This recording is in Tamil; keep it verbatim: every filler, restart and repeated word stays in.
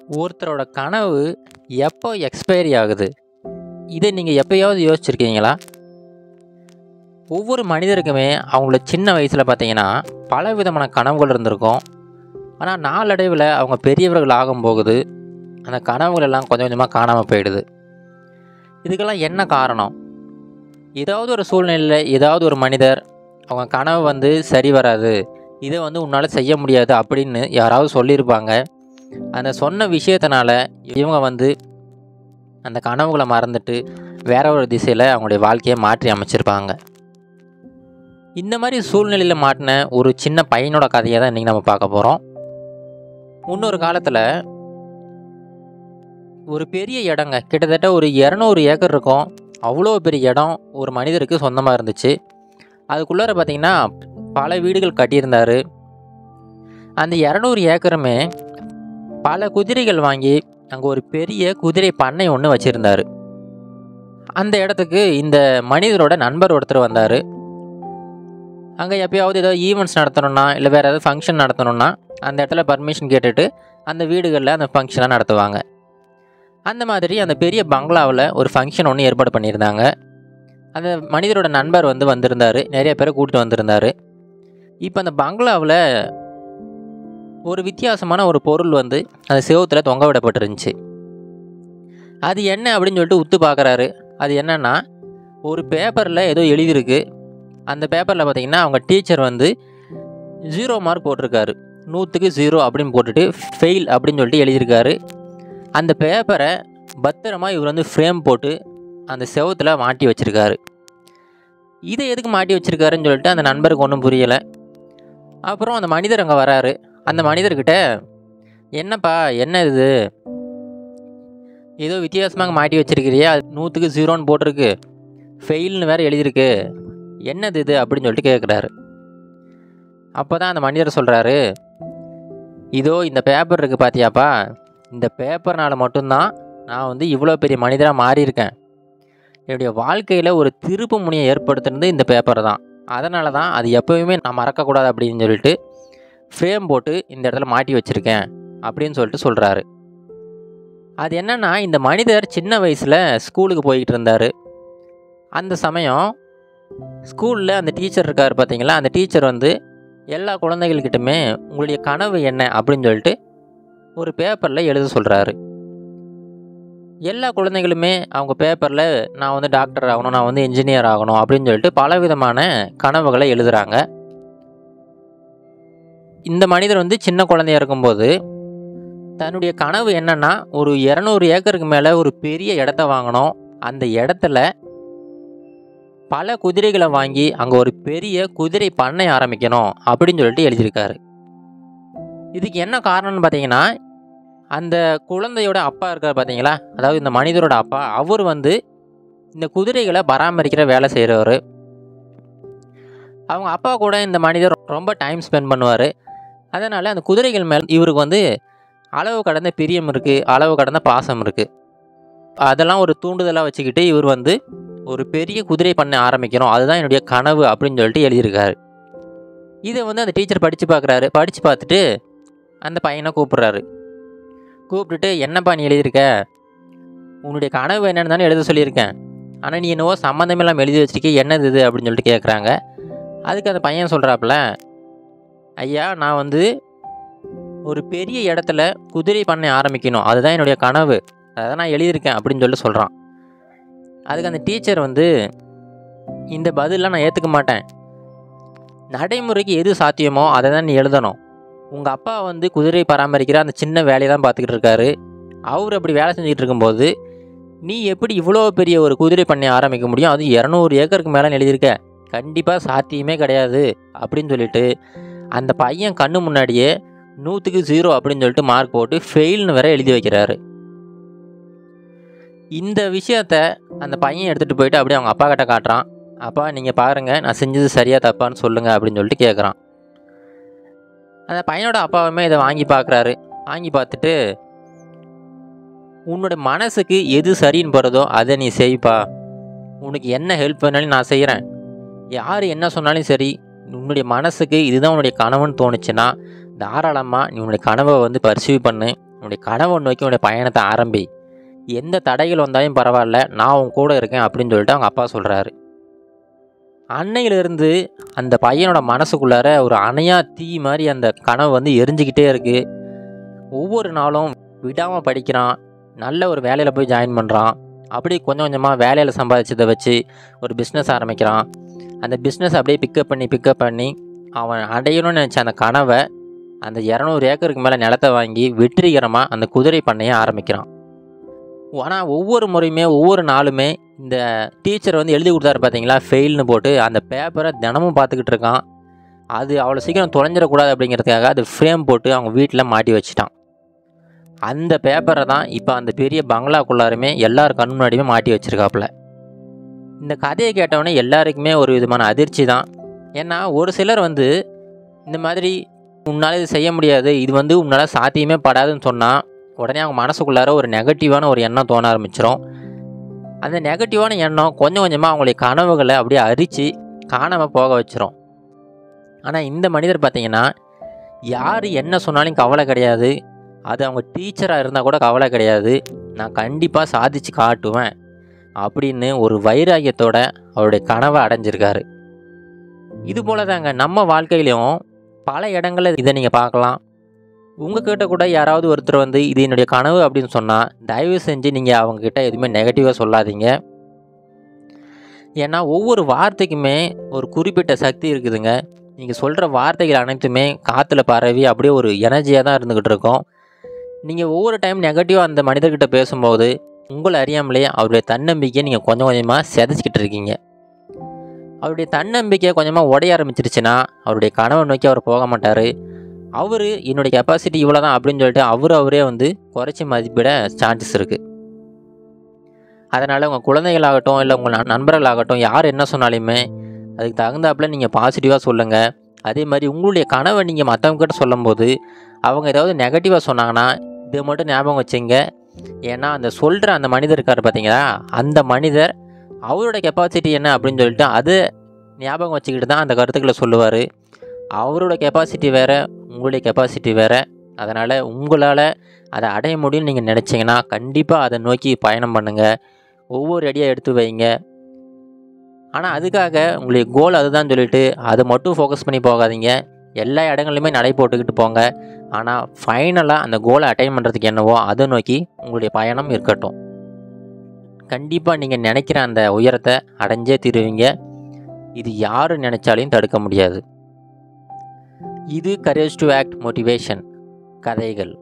ஒருத்தரோட கனவு எப்போ எக்ஸ்பைரி ஆகுது? இதை நீங்கள் எப்பயாவது யோசிச்சிருக்கீங்களா? ஒவ்வொரு மனிதருக்குமே அவங்கள சின்ன வயசில் பார்த்தீங்கன்னா பல விதமான கனவுகள் இருந்திருக்கும். ஆனால் நாளடைவில் அவங்க பெரியவர்கள் ஆகும் போகுது அந்த கனவுகள் எல்லாம் கொஞ்சம் கொஞ்சமாக காணாமல் போயிடுது. இதுக்கெல்லாம் என்ன காரணம்? ஏதாவது ஒரு சூழ்நிலையில் ஏதாவது ஒரு மனிதர் அவங்க கனவு வந்து சரி வராது, இதை வந்து உன்னால் செய்ய முடியாது அப்படின்னு யாராவது சொல்லியிருப்பாங்க. அந்த சொன்ன விஷயத்தினால இவங்க வந்து அந்த கனவுகளை மறந்துட்டு வேற ஒரு திசையில் அவங்களுடைய வாழ்க்கையை மாற்றி அமைச்சிருப்பாங்க. இந்த மாதிரி சூழ்நிலையில் மாட்டின ஒரு சின்ன பையனோட கதையை தான் இன்றைக்கி நம்ம பார்க்க போகிறோம். முன்னொரு காலத்தில் ஒரு பெரிய இடங்க, கிட்டத்தட்ட ஒரு இரநூறு ஏக்கர் இருக்கும். அவ்வளோ பெரிய இடம் ஒரு மனிதருக்கு சொந்தமாக இருந்துச்சு. அதுக்குள்ளார பார்த்திங்கன்னா பல வீடுகள் கட்டியிருந்தார். அந்த இரநூறு ஏக்கருமே பல குதிரைகள் வாங்கி அங்கே ஒரு பெரிய குதிரை பண்ணை ஒன்று வச்சுருந்தார். அந்த இடத்துக்கு இந்த மனிதரோட நண்பர் ஒருத்தர் வந்தார். அங்கே எப்போயாவது ஏதாவது ஈவெண்ட்ஸ் நடத்தணுன்னா இல்லை வேறு ஏதாவது ஃபங்க்ஷன் நடத்தணுன்னா அந்த இடத்துல பர்மிஷன் கேட்டுட்டு அந்த வீடுகளில் அந்த ஃபங்க்ஷனாக நடத்துவாங்க. அந்த மாதிரி அந்த பெரிய பங்களாவில் ஒரு ஃபங்க்ஷன் ஒன்று ஏற்பாடு பண்ணியிருந்தாங்க. அந்த மனிதரோட நண்பர் வந்து வந்திருந்தார், நிறைய பேரை கூட்டிகிட்டு வந்திருந்தார். இப்போ அந்த பங்களாவில் ஒரு வித்தியாசமான ஒரு பொருள் வந்து அந்த செவுத்தில் தொங்க விடப்பட்டிருந்துச்சு. அது என்ன அப்படின்னு சொல்லிட்டு உத்து பார்க்குறாரு. அது என்னென்னா, ஒரு பேப்பரில் ஏதோ எழுதியிருக்கு. அந்த பேப்பரில் பார்த்திங்கன்னா அவங்க டீச்சர் வந்து ஜீரோ மார்க் போட்டிருக்காரு. நூற்றுக்கு ஜீரோ அப்படின்னு போட்டுட்டு ஃபெயில் அப்படின்னு சொல்லிட்டு எழுதியிருக்காரு. அந்த பேப்பரை பத்திரமா இவர் வந்து ஃப்ரேம் போட்டு அந்த செவுத்தில் மாட்டி வச்சுருக்காரு. இதை எதுக்கு மாட்டி வச்சுருக்காருன்னு சொல்லிட்டு அந்த நண்பருக்கு ஒன்றும் புரியலை. அப்புறம் அந்த மனிதர் அங்கே வராரு. அந்த மனிதர்கிட்ட, என்னப்பா என்ன இது, ஏதோ வித்தியாசமாக மாட்டி வச்சுருக்கிறியா, அது நூற்றுக்கு ஜீரோன்னு போட்டிருக்கு, ஃபெயில்னு வேறு எழுதியிருக்கு, என்னது இது அப்படின்னு சொல்லிட்டு கேட்குறாரு. அப்போ தான் அந்த மனிதர் சொல்கிறாரு, இதோ இந்த பேப்பர் இருக்குது பார்த்தியாப்பா, இந்த பேப்பர்னால் மட்டும்தான் நான் வந்து இவ்வளோ பெரிய மனிதராக மாறியிருக்கேன். என்னுடைய வாழ்க்கையில் ஒரு திருப்பு முனையை ஏற்படுத்துனது இந்த பேப்பர் தான். அதனால தான் அது எப்போவுமே நான் மறக்கக்கூடாது அப்படின்னு சொல்லிட்டு ஃப்ரேம் போட்டு இந்த இடத்துல மாட்டி வச்சுருக்கேன் அப்படின்னு சொல்லிட்டு சொல்கிறாரு. அது என்னென்னா, இந்த மனிதர் சின்ன வயசில் ஸ்கூலுக்கு போய்கிட்டு இருந்தார். அந்த சமயம் ஸ்கூலில் அந்த டீச்சர் இருக்கார் பார்த்தீங்களா, அந்த டீச்சர் வந்து எல்லா குழந்தைகள்கிட்டமே உங்களுடைய கனவு என்ன அப்படின்னு சொல்லிட்டு ஒரு பேப்பரில் எழுத சொல்கிறாரு. எல்லா குழந்தைகளுமே அவங்க பேப்பரில் நான் வந்து டாக்டர் ஆகணும், நான் வந்து இன்ஜினியர் ஆகணும் அப்படின்னு சொல்லிட்டு பலவிதமான கனவுகளை எழுதுகிறாங்க. இந்த மனிதர் வந்து சின்ன குழந்தையா இருக்கும்போது தன்னுடைய கனவு என்னென்னா, ஒரு இரநூறு ஏக்கருக்கு மேலே ஒரு பெரிய இடத்த வாங்கணும், அந்த இடத்துல பல குதிரைகளை வாங்கி அங்கே ஒரு பெரிய குதிரை பண்ணை ஆரம்பிக்கணும் அப்படின்னு சொல்லிட்டு எழுதியிருக்காரு. இதுக்கு என்ன காரணம்னு பார்த்தீங்கன்னா, அந்த குழந்தையோட அப்பா இருக்கார் பார்த்தீங்களா, அதாவது இந்த மனிதரோட அப்பா, அவர் வந்து இந்த குதிரைகளை பராமரிக்கிற வேலை செய்கிறவர். அவங்க அப்பா கூட இந்த மனிதர் ரொம்ப டைம் ஸ்பெண்ட் பண்ணுவார். அதனால் அந்த குதிரைகள் மேலே இவருக்கு வந்து அளவு கடந்த பிரியம் இருக்குது, அளவு கடந்த பாசம் இருக்குது. அதெல்லாம் ஒரு தூண்டுதலாக வச்சுக்கிட்டு இவர் வந்து ஒரு பெரிய குதிரை பண்ணை ஆரம்பிக்கணும், அதுதான் என்னுடைய கனவு அப்படின்னு சொல்லிட்டு எழுதியிருக்காரு. இதை வந்து அந்த டீச்சர் படித்து பார்க்குறாரு. படித்து பார்த்துட்டு அந்த பையனை கூப்பிட்றாரு. கூப்பிட்டுட்டு, என்னப்பா நீ எழுதியிருக்க, உன்னுடைய கனவு என்னென்னு தானே எழுத சொல்லியிருக்கேன், ஆனால் நீ என்னவோ சம்மந்தமெல்லாம் எழுதி வச்சுருக்க, என்னது இது அப்படின்னு சொல்லிட்டு கேட்குறாங்க. அதுக்கு அந்த பையன் சொல்கிறாப்புல, ஐயா நான் வந்து ஒரு பெரிய இடத்துல குதிரை பண்ணை ஆரம்பிக்கணும், அதுதான் என்னுடைய கனவு, அதை நான் எழுதியிருக்கேன் அப்படின்னு சொல்லிட்டு சொல்கிறான். அதுக்கு அந்த டீச்சர் வந்து, இந்த பதிலெலாம் நான் ஏற்றுக்க மாட்டேன், நடைமுறைக்கு எது சாத்தியமோ அதை தான் நீ எழுதணும். உங்கள் அப்பா வந்து குதிரை பராமரிக்கிற அந்த சின்ன வேலையை தான் பார்த்துக்கிட்டு இருக்காரு. அவர் அப்படி வேலை செஞ்சுக்கிட்டு இருக்கும்போது நீ எப்படி இவ்வளோ பெரிய ஒரு குதிரை பண்ணை ஆரம்பிக்க முடியும், அது இரநூறு ஏக்கருக்கு மேலே எழுதியிருக்க, கண்டிப்பாக சாத்தியமே கிடையாது அப்படின்னு சொல்லிட்டு அந்த பையன் கண்ணு முன்னாடியே நூற்றுக்கு ஜீரோ அப்படின்னு சொல்லிட்டு மார்க் போட்டு ஃபெயில்னு வேற எழுதி வைக்கிறாரு. இந்த விஷயத்த அந்த பையன் எடுத்துகிட்டு போயிட்டு அப்படியே அவங்க அப்பா கிட்ட காட்டுறான். அப்பா நீங்கள் பாருங்கள், நான் செஞ்சது சரியா தப்பான்னு சொல்லுங்கள் அப்படின்னு சொல்லிட்டு கேட்குறான். அந்த பையனோட அப்பாவுமே இதை வாங்கி பார்க்குறாரு. வாங்கி பார்த்துட்டு, உன்னோட மனசுக்கு எது சரின்னு போகிறதோ அதை நீ செய்ப்பா, உனக்கு என்ன ஹெல்ப் பண்ணாலும் நான் செய்கிறேன், யார் என்ன சொன்னாலும் சரி, உன்னுடைய மனசுக்கு இதுதான் உன்னுடைய கனவுன்னு தோணுச்சுன்னா தாராளமாக நீ உன்னுடைய கனவை வந்து பர்சீவ் பண்ணு, உன்னுடைய கனவை நோக்கி உன்னுடைய பயணத்தை ஆரம்பி. எந்த தடைகள் வந்தாலும் பரவாயில்ல, நான் உன் கூட இருக்கேன் அப்படின்னு சொல்லிட்டு அவங்க அப்பா சொல்கிறாரு. அன்னையிலிருந்து அந்த பையனோட மனசுக்குள்ளார ஒரு அணையா தீ மாதிரி அந்த கனவு வந்து எரிஞ்சிக்கிட்டே இருக்குது. ஒவ்வொரு நாளும் விடாமல் படிக்கிறான், நல்ல ஒரு வேலையில் போய் ஜாயின் பண்ணுறான். அப்படி கொஞ்சம் கொஞ்சமாக வேலையில் சம்பாதிச்சதை வச்சு ஒரு பிஸ்னஸ் ஆரம்பிக்கிறான். அந்த பிஸ்னஸ் அப்படியே பிக்கப் பண்ணி பிக்கப் பண்ணி அவன் அடையணும்னு நினச்ச அந்த கனவை அந்த இரநூறு ஏக்கருக்கு மேலே நிலத்தை வாங்கி வெற்றிகரமாக அந்த குதிரை பண்ணையை ஆரம்பிக்கிறான். ஆனால் ஒவ்வொரு முறையுமே ஒவ்வொரு நாளுமே இந்த டீச்சர் வந்து எழுதி கொடுத்தாரு பார்த்தீங்களா, ஃபெயில்னு போட்டு அந்த பேப்பரை தினமும் பார்த்துக்கிட்டு இருக்கான். அது அவ்வளோ சீக்கிரம் தொலைஞ்சிடக்கூடாது அப்படிங்கிறதுக்காக அது ஃப்ரேம் போட்டு அவங்க வீட்டில் மாட்டி வச்சுட்டான். அந்த பேப்பரை தான் இப்போ அந்த பெரிய பங்களாக்குள்ளாருமே எல்லார் கண் முன்னாடியுமே மாட்டி வச்சுருக்காப்புல. இந்த கதையை கேட்டவொடனே எல்லாருக்குமே ஒரு விதமான அதிர்ச்சி தான். ஏன்னா ஒரு சிலர் வந்து இந்த மாதிரி உன்னால் இது செய்ய முடியாது, இது வந்து உன்னால் சாத்தியமே படாதுன்னு சொன்னால் உடனே அவங்க மனசுக்குள்ளார ஒரு நெகட்டிவான ஒரு எண்ணம் தோண ஆரம்பிச்சிடும். அந்த நெகட்டிவான எண்ணம் கொஞ்சம் கொஞ்சமாக அவங்களுடைய கனவுகளை அப்படியே அரித்து காணாமல் போக வச்சிரும். ஆனால் இந்த மனிதர் பார்த்திங்கன்னா, யார் என்ன சொன்னாலும் கவலை கிடையாது, அது அவங்க டீச்சராக இருந்தால் கூட கவலை கிடையாது, நான் கண்டிப்பாக சாதித்து காட்டுவேன் அப்படின்னு ஒரு வைராகியத்தோட அவருடைய கனவை அடைஞ்சிருக்காரு. இது போல தாங்க நம்ம வாழ்க்கையிலையும் பல இடங்களில் இதை நீங்கள் பார்க்கலாம். உங்கள்கிட்ட கூட யாராவது ஒருத்தர் வந்து இது என்னுடைய கனவு அப்படின்னு சொன்னால் தயவு செஞ்சு நீங்கள் அவங்கக்கிட்ட எதுவுமே நெகட்டிவாக சொல்லாதீங்க. ஏன்னா ஒவ்வொரு வார்த்தைக்குமே ஒரு குறிப்பிட்ட சக்தி இருக்குதுங்க. நீங்கள் சொல்கிற வார்த்தைகள் அனைத்துமே காற்றுல பரவி அப்படியே ஒரு எனர்ஜியாக தான் இருந்துக்கிட்டு இருக்கோம். நீங்கள் ஒவ்வொரு டைம் நெகட்டிவாக அந்த மனிதர்கிட்ட பேசும்போது உங்களை அறியாமலே அவருடைய தன்னம்பிக்கையை நீங்கள் கொஞ்சம் கொஞ்சமாக செதைச்சிக்கிட்டு இருக்கீங்க. அவருடைய தன்னம்பிக்கையை கொஞ்சமாக உடைய ஆரம்பிச்சிருச்சுன்னா அவருடைய கனவை நோக்கி அவர் போக மாட்டார். அவர் என்னுடைய கெப்பாசிட்டி இவ்வளோ தான் அப்படின்னு சொல்லிட்டு அவர் அவரே வந்து குறைச்சி மதிப்பிட சான்சஸ் இருக்குது. அதனால் உங்கள் குழந்தைகளாகட்டும் இல்லை உங்கள் நண்பர்களாகட்டும் யார் என்ன சொன்னாலுமே அதுக்கு தகுந்தாப்புல நீங்கள் பாசிட்டிவாக சொல்லுங்கள். அதே மாதிரி உங்களுடைய கனவை நீங்கள் மற்றவங்ககிட்ட சொல்லும்போது அவங்க ஏதாவது நெகட்டிவாக சொன்னாங்கன்னா இதை மட்டும் ஞாபகம் வச்சுங்க. ஏன்னா அந்த சொல்கிற அந்த மனிதர் இருக்கார் பார்த்தீங்களா, அந்த மனிதர் அவரோட கெப்பாசிட்டி என்ன அப்படின்னு சொல்லிட்டு அது ஞாபகம் வச்சுக்கிட்டு தான் அந்த கருத்துக்களை சொல்லுவார். அவரோட கெப்பாசிட்டி வேறு, உங்களுடைய கெப்பாசிட்டி வேறு. அதனால் உங்களால் அதை அடைய முடியும்னு நீங்கள் நினச்சிங்கன்னா கண்டிப்பாக அதை நோக்கி பயணம் பண்ணுங்கள். ஒவ்வொரு அடியாக எடுத்து வைங்க. ஆனால் அதுக்காக உங்களுடைய கோல் அதுதான் சொல்லிவிட்டு அதை மட்டும் ஃபோக்கஸ் பண்ணி போகாதீங்க. எல்லா இடங்கள்லையுமே நடை போட்டுக்கிட்டு போங்க. ஆனால் ஃபைனலாக அந்த கோலை அட்டைன் பண்ணுறதுக்கு என்னவோ அதை நோக்கி உங்களுடைய பயணம் இருக்கட்டும். கண்டிப்பாக நீங்கள் நினைக்கிற அந்த உயரத்தை அடைஞ்சே தீருவீங்க. இது யார் நினைச்சாலையும் தடுக்க முடியாது. இது கரேஜ் டு ஆக்ட் மோட்டிவேஷன் கதைகள்.